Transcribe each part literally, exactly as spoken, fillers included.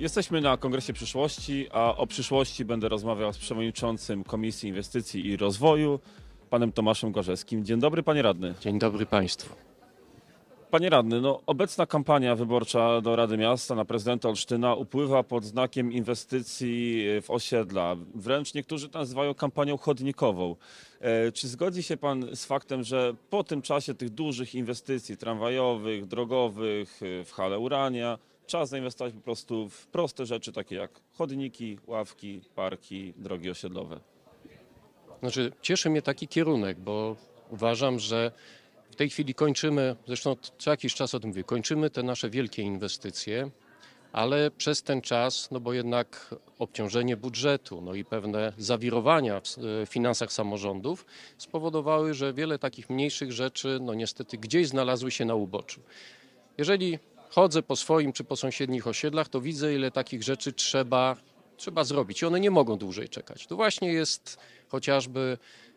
Jesteśmy na Kongresie Przyszłości, a o przyszłości będę rozmawiał z przewodniczącym Komisji Inwestycji i Rozwoju, panem Tomaszem Gorzeskim. Dzień dobry, panie radny. Dzień dobry państwu. Panie radny, no, obecna kampania wyborcza do Rady Miasta na prezydenta Olsztyna upływa pod znakiem inwestycji w osiedla. Wręcz niektórzy to nazywają kampanią chodnikową. E, czy zgodzi się pan z faktem, że po tym czasie tych dużych inwestycji tramwajowych, drogowych, w hale Urania, czas zainwestować po prostu w proste rzeczy takie jak chodniki, ławki, parki, drogi osiedlowe? Znaczy, cieszy mnie taki kierunek, bo uważam, że w tej chwili kończymy, zresztą co jakiś czas o tym mówię, kończymy te nasze wielkie inwestycje, ale przez ten czas, no bo jednak obciążenie budżetu, no i pewne zawirowania w finansach samorządów spowodowały, że wiele takich mniejszych rzeczy, no niestety gdzieś znalazły się na uboczu. Jeżeli chodzę po swoim czy po sąsiednich osiedlach, to widzę, ile takich rzeczy trzeba, trzeba zrobić i one nie mogą dłużej czekać. To właśnie jest chociażby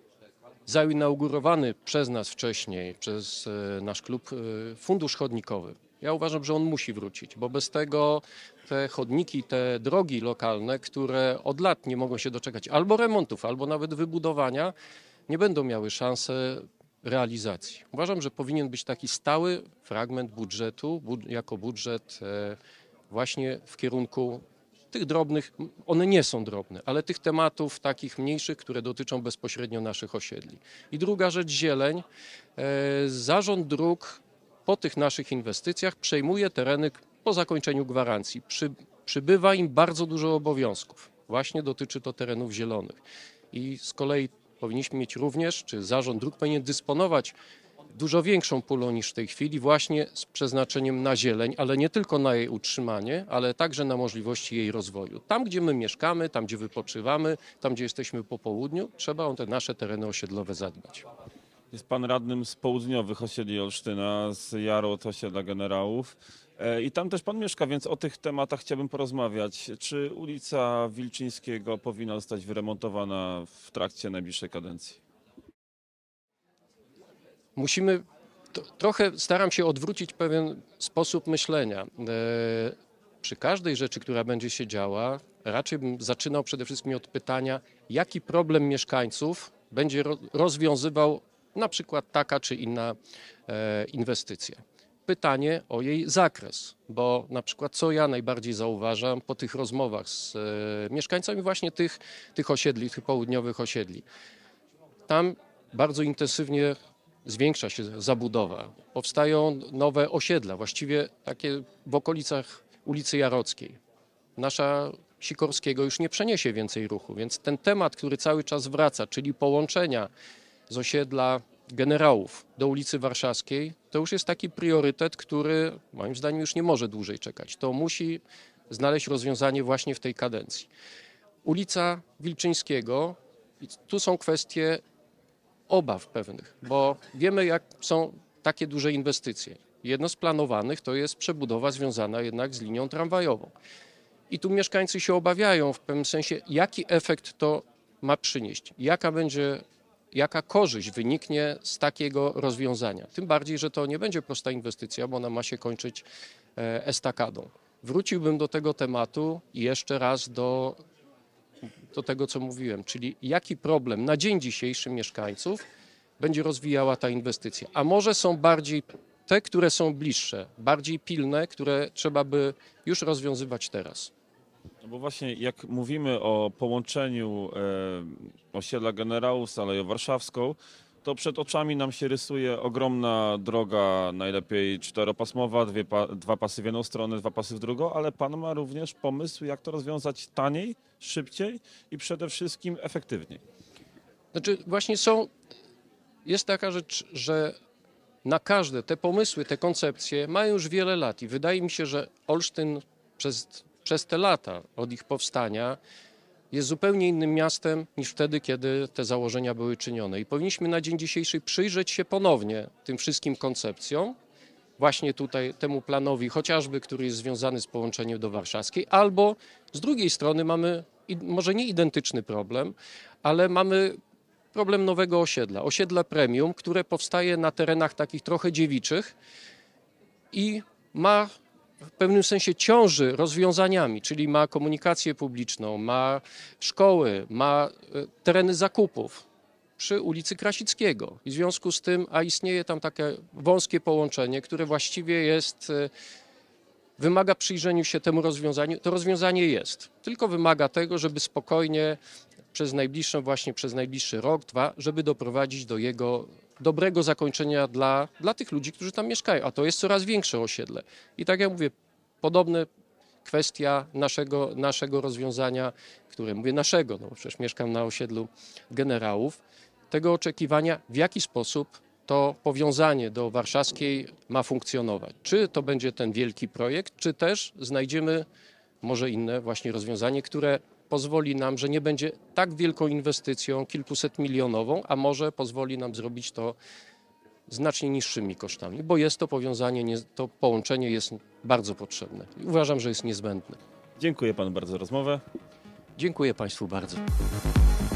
zainaugurowany przez nas wcześniej, przez nasz klub fundusz chodnikowy. Ja uważam, że on musi wrócić, bo bez tego te chodniki, te drogi lokalne, które od lat nie mogą się doczekać albo remontów, albo nawet wybudowania, nie będą miały szansy realizacji. Uważam, że powinien być taki stały fragment budżetu, jako budżet właśnie w kierunku tych drobnych, one nie są drobne, ale tych tematów takich mniejszych, które dotyczą bezpośrednio naszych osiedli. I druga rzecz, zieleń. Zarząd dróg po tych naszych inwestycjach przejmuje tereny po zakończeniu gwarancji. Przy, przybywa im bardzo dużo obowiązków. Właśnie dotyczy to terenów zielonych. I z kolei powinniśmy mieć również, czy zarząd dróg powinien dysponować dużo większą pulą niż w tej chwili właśnie z przeznaczeniem na zieleń, ale nie tylko na jej utrzymanie, ale także na możliwości jej rozwoju. Tam, gdzie my mieszkamy, tam, gdzie wypoczywamy, tam, gdzie jesteśmy po południu, trzeba o te nasze tereny osiedlowe zadbać. Jest pan radnym z południowych osiedli Olsztyna, z Jarot, osiedla Generałów. I tam też pan mieszka, więc o tych tematach chciałbym porozmawiać. Czy ulica Wilczyńskiego powinna zostać wyremontowana w trakcie najbliższej kadencji? Musimy, to, trochę staram się odwrócić pewien sposób myślenia. E, przy każdej rzeczy, która będzie się działa, raczej bym zaczynał przede wszystkim od pytania, jaki problem mieszkańców będzie ro, rozwiązywał na przykład taka czy inna e, inwestycja. Pytanie o jej zakres, bo na przykład co ja najbardziej zauważam po tych rozmowach z e, mieszkańcami właśnie tych, tych osiedli, tych południowych osiedli. Tam bardzo intensywnie zwiększa się zabudowa, powstają nowe osiedla, właściwie takie w okolicach ulicy Jarockiej. Nasza Sikorskiego już nie przeniesie więcej ruchu, więc ten temat, który cały czas wraca, czyli połączenia z osiedla Generałów do ulicy Warszawskiej, to już jest taki priorytet, który moim zdaniem już nie może dłużej czekać. To musi znaleźć rozwiązanie właśnie w tej kadencji. Ulica Wilczyńskiego, tu są kwestie obaw pewnych, bo wiemy, jak są takie duże inwestycje. Jedno z planowanych to jest przebudowa związana jednak z linią tramwajową. I tu mieszkańcy się obawiają w pewnym sensie, jaki efekt to ma przynieść, jaka będzie, jaka korzyść wyniknie z takiego rozwiązania. Tym bardziej, że to nie będzie prosta inwestycja, bo ona ma się kończyć estakadą. Wróciłbym do tego tematu i jeszcze raz do do tego, co mówiłem, czyli jaki problem na dzień dzisiejszy mieszkańców będzie rozwijała ta inwestycja. A może są bardziej te, które są bliższe, bardziej pilne, które trzeba by już rozwiązywać teraz. No bo właśnie jak mówimy o połączeniu e, osiedla Generałów z Aleją Warszawską, to przed oczami nam się rysuje ogromna droga, najlepiej czteropasmowa, dwie pa, dwa pasy w jedną stronę, dwa pasy w drugą, ale pan ma również pomysł, jak to rozwiązać taniej, szybciej i przede wszystkim efektywniej. Znaczy właśnie są, jest taka rzecz, że na każde te pomysły, te koncepcje mają już wiele lat i wydaje mi się, że Olsztyn przez, przez te lata od ich powstania jest zupełnie innym miastem niż wtedy, kiedy te założenia były czynione. I powinniśmy na dzień dzisiejszy przyjrzeć się ponownie tym wszystkim koncepcjom, właśnie tutaj temu planowi chociażby, który jest związany z połączeniem do Warszawskiej, albo z drugiej strony mamy może nie identyczny problem, ale mamy problem nowego osiedla, osiedla premium, które powstaje na terenach takich trochę dziewiczych i ma w pewnym sensie ciąży rozwiązaniami, czyli ma komunikację publiczną, ma szkoły, ma e, tereny zakupów przy ulicy Krasickiego. I w związku z tym, a istnieje tam takie wąskie połączenie, które właściwie jest, e, wymaga przyjrzeniu się temu rozwiązaniu. To rozwiązanie jest, tylko wymaga tego, żeby spokojnie przez najbliższą, właśnie przez najbliższy rok, dwa, żeby doprowadzić do jego dobrego zakończenia dla, dla tych ludzi, którzy tam mieszkają, a to jest coraz większe osiedle. I tak jak mówię, podobne kwestia naszego, naszego rozwiązania, które mówię naszego, no bo przecież mieszkam na osiedlu Generałów, tego oczekiwania, w jaki sposób to powiązanie do warszawskiej ma funkcjonować. Czy to będzie ten wielki projekt, czy też znajdziemy może inne właśnie rozwiązanie, które pozwoli nam, że nie będzie tak wielką inwestycją, kilkuset milionową, a może pozwoli nam zrobić to znacznie niższymi kosztami, bo jest to powiązanie, nie- to połączenie jest bardzo potrzebne. I uważam, że jest niezbędne. Dziękuję panu bardzo za rozmowę. Dziękuję Państwu bardzo.